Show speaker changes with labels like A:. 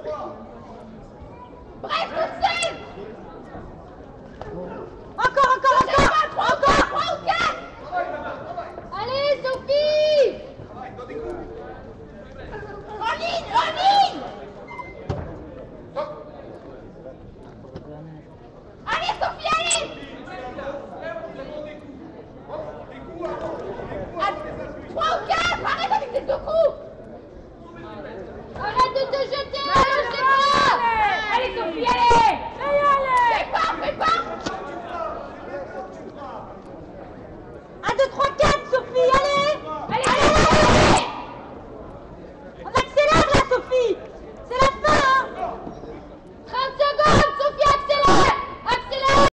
A: Bref, toute seule.
B: Encore
A: 3 ou 4. Allez, Sophie. En ligne. Allez, Sophie, allez. 3 ou 4. Arrête avec tes 2 coups. Arrête de te jeter, je sais pas. Allez, Sophie, allez. Fais pas.
B: 1, 2, 3, 4.